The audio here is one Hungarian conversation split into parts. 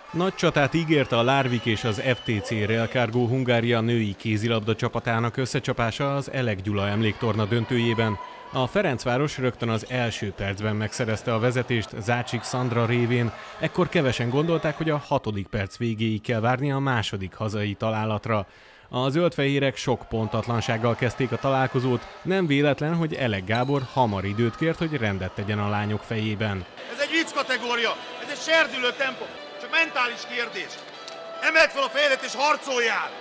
Nagy csatát ígért a Larvik és az FTC Real Cargo Hungária női kézilabda csapatának összecsapása az Elek Gyula emléktorna döntőjében. A Ferencváros rögtön az első percben megszerezte a vezetést Zácsik Szandra révén, ekkor kevesen gondolták, hogy a 6. perc végéig kell várni a második hazai találatra. A zöldfehérek sok pontatlansággal kezdték a találkozót, nem véletlen, hogy Elek Gábor hamar időt kért, hogy rendet tegyen a lányok fejében. Ez egy vicc kategória, ez egy serdülő tempó, csak mentális kérdés. Emeld fel a fejedet és harcoljál!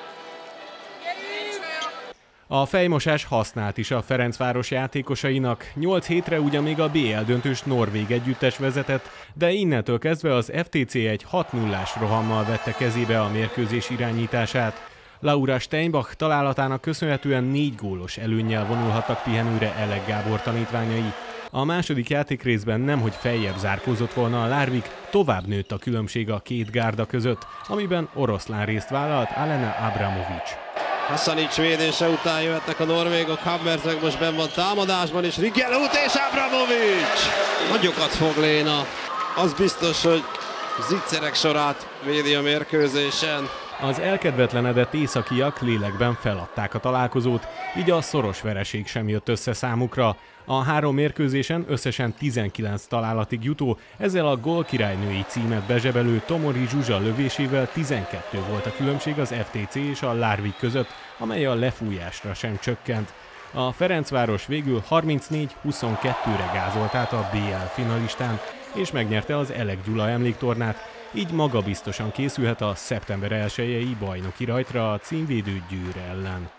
A fejmosás használt is a Ferencváros játékosainak. 8 hétre ugyan még a BL döntős norvég együttes vezetett, de innentől kezdve az FTC egy 6-0-ás rohammal vette kezébe a mérkőzés irányítását. Laura Steinbach találatának köszönhetően 4 gólos előnnyel vonulhattak pihenőre Elek Gábor tanítványai. A második játékrészben nemhogy feljebb zárkózott volna a Larvik, tovább nőtt a különbség a két gárda között, amiben oroszlán részt vállalt Alena Abramovic. Hasanic védése után jöhetnek a norvégok, Hammersberg most benn van támadásban, és Rigelút és Abramovic! Nagyokat fog Léna, az biztos, hogy zicserek sorát védi a mérkőzésen. Az elkedvetlenedett északiak lélekben feladták a találkozót, így a szoros vereség sem jött össze számukra. A 3 mérkőzésen összesen 19 találatig jutó, ezzel a gólkirálynői címet bezsebelő Tomori Zsuzsa lövésével 12 volt a különbség az FTC és a Larvik között, amely a lefújásra sem csökkent. A Ferencváros végül 34-22-re gázolt át a BL finalistán, és megnyerte az Elek Gyula emléktornát, így magabiztosan készülhet a szeptember 1-i bajnoki rajtra a címvédő Győr ellen.